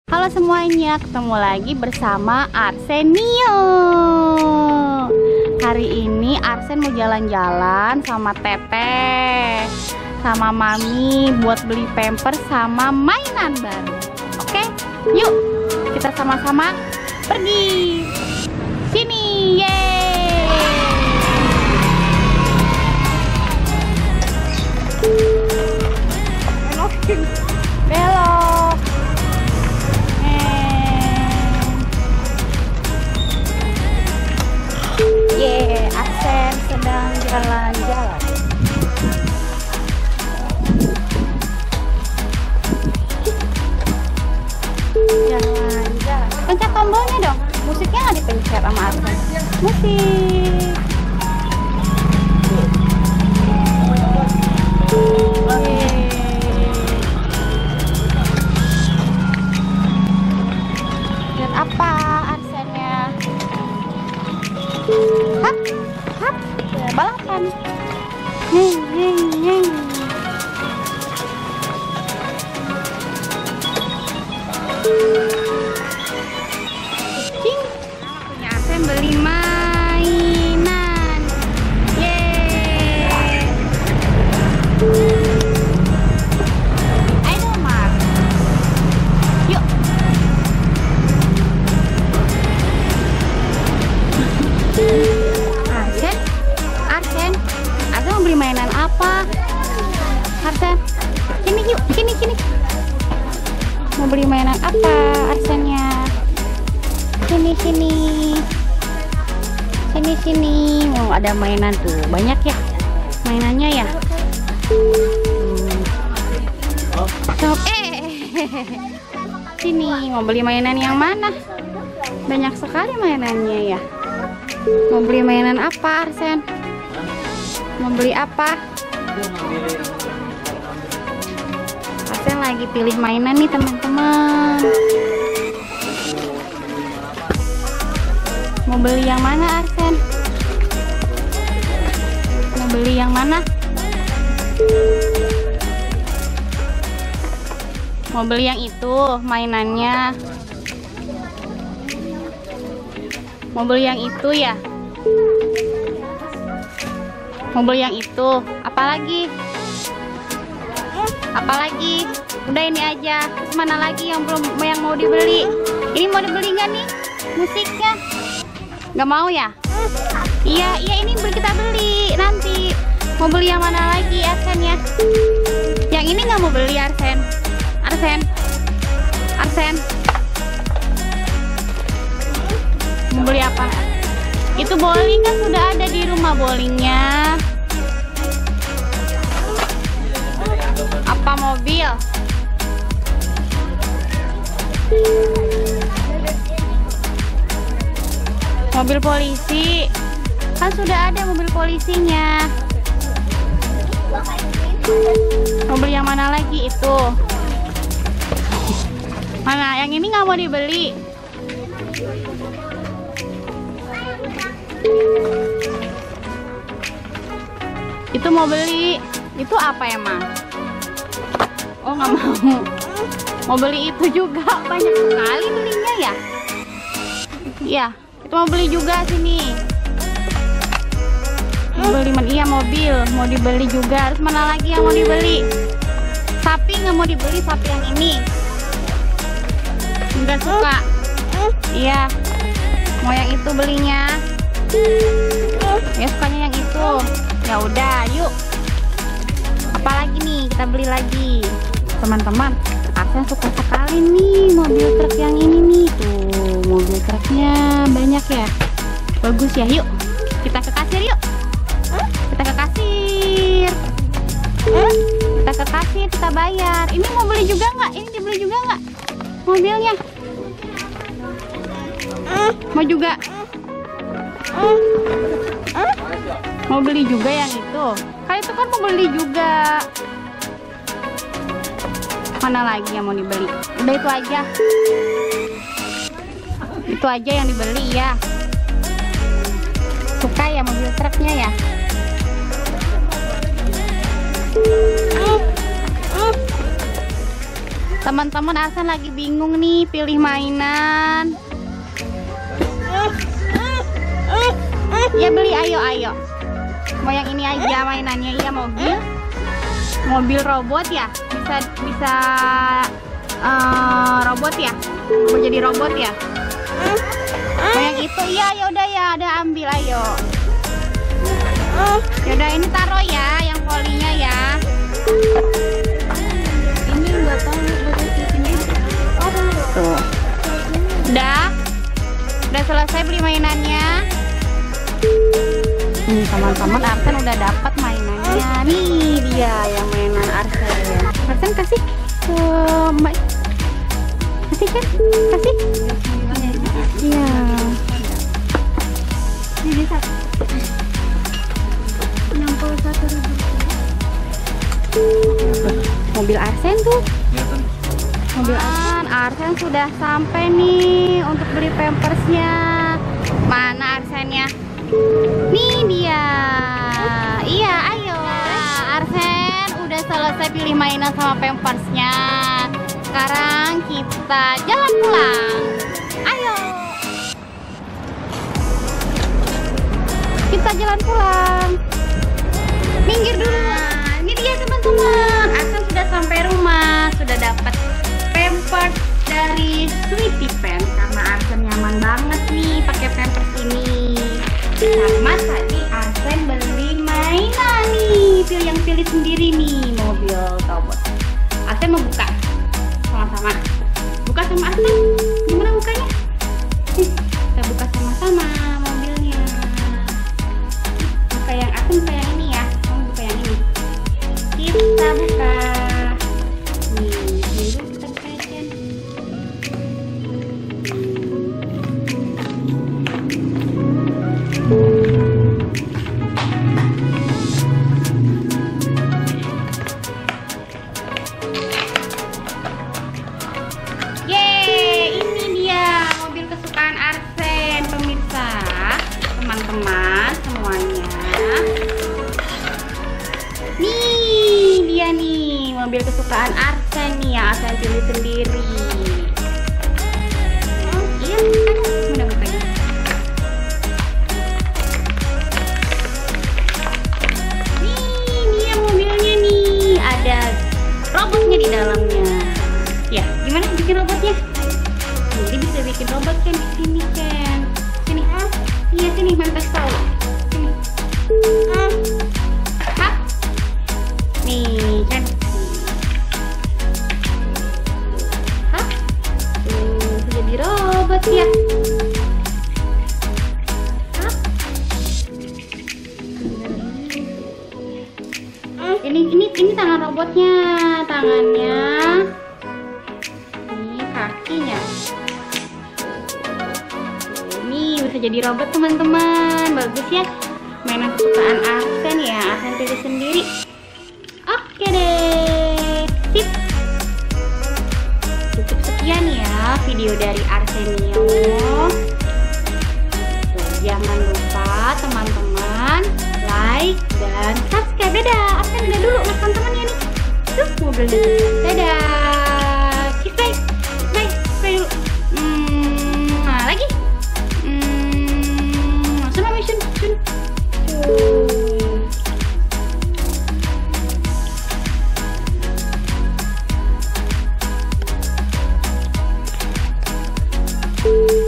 Halo semuanya, ketemu lagi bersama Arsenio. Hari ini Arsen mau jalan-jalan sama Teteh, sama Mami buat beli pampers sama mainan baru. Oke, yuk kita sama-sama pergi. Sini, yeay. Belok. Arsen sedang jalan-jalan. Jalan-jalan. Pencet tombolnya dong. Musiknya nggak dipencet sama Arsen. Musik. Lihat apa Arsennya? Hap, hap, balapan. Neng, neng, neng. Kucing. Punya Arsen beli mainan. Yeay. Ayo Mar. Yuk. Arsen mau beli mainan apa? Arsen, sini yuk, sini. Mau beli mainan apa Arsennya? Sini. Mau ada mainan tuh, banyak ya mainannya ya. Sini, mau beli mainan yang mana? Banyak sekali mainannya ya. Mau beli mainan apa Arsen? Mau beli apa? Arsen lagi pilih mainan nih teman-teman. Mau beli yang mana Arsen? Mau beli yang mana? Mau beli yang itu mainannya. Mau beli yang itu ya? Mau beli yang itu. Apalagi? Udah ini aja. Terus mana lagi yang mau dibeli? Ini mau dibeli nggak nih musiknya? Nggak mau ya? Iya ini kita beli nanti. Mau beli yang mana lagi Arsen ya? Yang ini nggak mau beli Arsen. Mau beli apa? Itu bowling kan sudah ada di rumah bowlingnya. Apa mobil? Mobil polisi. Kan sudah ada mobil polisinya. Mobil yang mana lagi itu? Mana? Yang ini nggak mau dibeli. Itu mau beli. Itu apa emang? Oh nggak mau. Mau beli itu juga. Banyak sekali belinya ya. Iya, itu mau beli juga sini. Mau beli iya mobil. Mau dibeli juga. Terus mana lagi yang mau dibeli? Sapi nggak mau dibeli. Sapi yang ini nggak suka. Iya. Mau yang itu belinya. Ya sukanya yang itu. Ya udah, yuk. Apalagi nih kita beli lagi, teman-teman. Arsen suka sekali nih mobil truk yang ini nih. Tuh, mobil truknya banyak ya. Bagus ya, yuk. Kita ke kasir yuk. Kita ke kasir. Kita bayar. Ini mau beli juga nggak? Ini dibeli juga nggak? Mobilnya. Mau juga. Mau beli juga yang itu. Kan itu kan mau beli juga. Mana lagi yang mau dibeli? Udah itu aja. Itu aja yang dibeli ya. Suka ya mobil truknya ya. Teman-teman, Arsen lagi bingung nih pilih mainan. Ya beli, ayo. Mau yang ini aja mainannya. Iya, mobil robot ya. Bisa robot ya. Mau jadi robot ya. Mau yang itu, iya, ya udah ya, ada ambil, ayo. Yaudah, ini taruh ya, yang polinya ya. Ini nggak tahu ini. Tuh. Udah selesai beli mainannya. Nih teman-teman, Arsen udah dapat mainannya. Nih dia yang mainan Arsen. Arsen kasih ke Mbak. Kasih kan? Kasih. Iya. Ini satu. 61.000. Mobil Arsen tuh. Mobil Arsen sudah sampai nih untuk beli pampersnya. Mana Arsennya? Nih dia. Iya, ayo. Arsen udah selesai pilih mainan sama pampersnya. Sekarang kita jalan pulang. Ayo. Kita jalan pulang. Minggir dulu. Ini dia teman-teman. Arsen sudah sampai rumah. Sudah dapat pampers dari Sweetie Pants karena Arsen nyaman banget nih pakai pampers ini. Sama tadi Arsen beli mainan nih, pilih sendiri nih mobil robot. Arsen mau buka sama-sama. Buka sama Arsen. Gimana bukanya? Kita buka sama-sama mobilnya. Buka yang Arsen, buka yang ini ya. Kamu buka yang ini. Kita buka. Teman-teman semuanya, nih dia nih mobil kesukaan Arsen nih yang Arsen pilih sendiri. Iya, mana bukanya? Nih dia mobilnya nih, ada robotnya di dalamnya. Ya, gimana bikin robotnya? Jadi bisa bikin robot kan di sini kan? Sini. Iya, sini mantas tahu. Sini. Hah? Nih kan. Hah? Jadi robot ya. Hah? Ini tangan robotnya, tangannya. Ini kakinya. Bisa jadi robot teman-teman. Bagus ya, mainan kesukaan Arsen ya. Arsen pilih sendiri. Oke deh, sip. Cukup sekian ya video dari Arsenio. Jangan lupa teman-teman like dan subscribe. Dadah, Arsen udah dulu makan temannya nih. Tuh mobilnya. Dadah. Kiss bye. Bye dulu. Lagi. Shun.